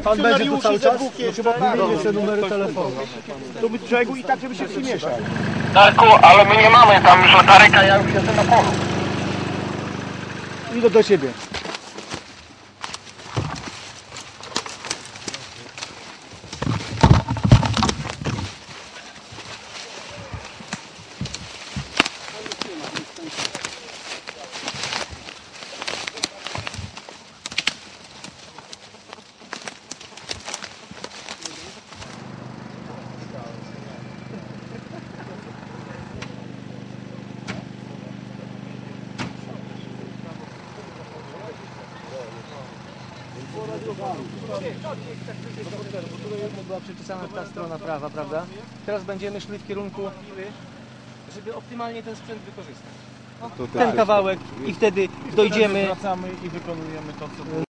Pan będzie tu cały czas? Chyba Jeszcze numery telefonu. do brzegu i tak, żeby się nie mieszać. Darku, ale my nie mamy tam już latarek, a ja już jestem na polu. Idę do ciebie. Była przypisana ta strona prawa, prawda? Teraz będziemy szli w kierunku, żeby optymalnie ten sprzęt wykorzystać. Ten kawałek i wtedy dojdziemy. Wracamy i wykonujemy to, co było.